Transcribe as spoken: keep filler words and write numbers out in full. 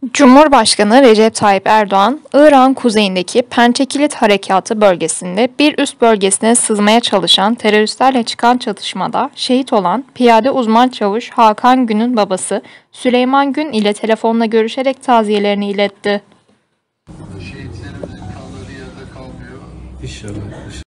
Cumhurbaşkanı Recep Tayyip Erdoğan, Irak'ın kuzeyindeki Pençekilit Harekatı bölgesinde bir üst bölgesine sızmaya çalışan teröristlerle çıkan çatışmada şehit olan Piyade Uzman Çavuş Hakan Gün'ün babası Süleyman Gün ile telefonla görüşerek taziyelerini iletti. Şehitlerimizin kanları yerde kalmıyor. İnşallah.